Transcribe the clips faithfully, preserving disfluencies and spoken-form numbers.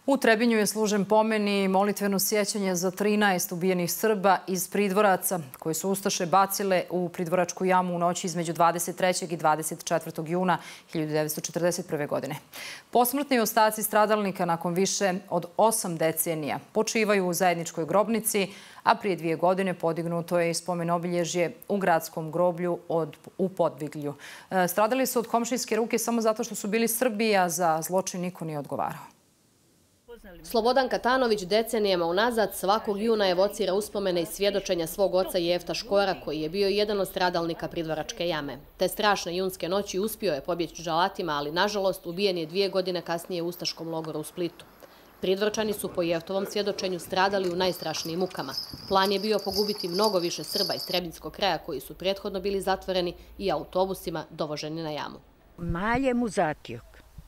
U Trebinju je služen pomen i molitveno sjećanje za trinaest ubijenih Srba iz Pridvoraca, koje su ustaše bacile u Pridvoračku jamu u noći između dvadeset trećeg i dvadeset četvrtog juna hiljadu devetsto četrdeset prve. godine. Posmrtni ostaci stradalnika nakon više od osam decenija počivaju u zajedničkoj grobnici, a prije dvije godine podignuto je i spomen obilježje u gradskom groblju od, u Podviglju. Stradali su od komšijske ruke samo zato što su bili Srbi, a za zločin niko nije odgovarao. Slobodan Katanović decenijama unazad svakog juna evocira uspomene i svjedočenja svog oca Jefta Škora, koji je bio jedan od stradalnika Pridvoračke jame. Te strašne junske noći uspio je pobjeći dželatima, ali nažalost ubijen je dvije godine kasnije u ustaškom logoru u Splitu. Pridvorčani su po Jeftovom svjedočenju stradali u najstrašnijim mukama. Plan je bio pogubiti mnogo više Srba iz Trebinjskog kraja koji su prethodno bili zatvoreni i autobusima dovoženi na jamu. Malje mu zatjok.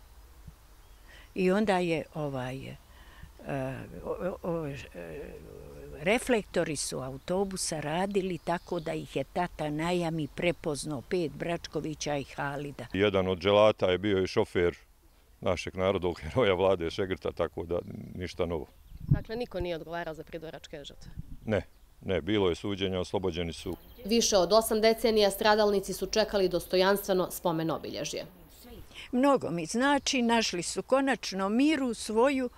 I onda je ovaj, uh, o, o, reflektori su autobusa radili tako da ih je tata na jami prepoznao, pet Bračkovića i Halida. Jedan od dželata je bio i šofer našeg narodovog heroja Vlade Šegrta, tako da ništa novo. Dakle, niko nije odgovarao za pridvoračke žrtve? Ne, ne, bilo je suđenja, oslobođeni su. Više od osam decenija stradalnici su čekali dostojanstveno spomen obilježje. Mnogo mi znači, našli su konačno miru svoju,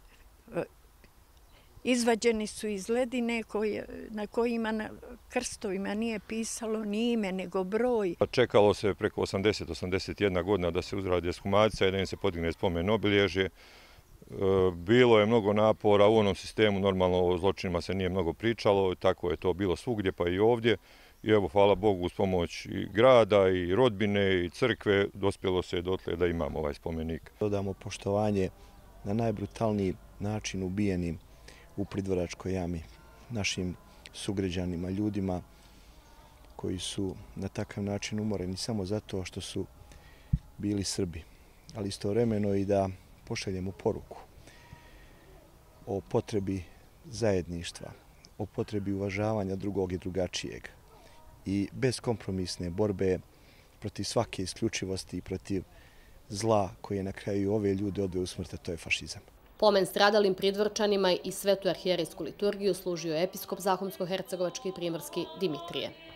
izvađeni su iz ledine koje, na kojima na krstovima nije pisalo ni ime, nego broj. Čekalo se preko osamdeset do osamdeset jedna godina da se uzradi ekshumacija i da im se podigne spomen obilježje. Bilo je mnogo napora u onom sistemu, normalno o zločinima se nije mnogo pričalo, tako je to bilo svugdje pa i ovdje. I evo, hvala Bogu, uz pomoć i grada, i rodbine, i crkve, dospjelo se dotle da imamo ovaj spomenik. Dodamo poštovanje na najbrutalniji način ubijenim u Pridvoračkoj jami, našim sugrađanima, ljudima koji su na takav način umoreni samo zato što su bili Srbi, ali istovremeno i da pošaljemo poruku o potrebi zajedništva, o potrebi uvažavanja drugog i drugačijeg i beskompromisne borbe protiv svake isključivosti i protiv zla koje na kraju ove ljude odveo u smrt, a to je fašizam. Pomen stradalim Pridvorčanima i svetu arhijerejsku liturgiju služio je episkop Zahumsko-hercegovački i primorski Dimitrije.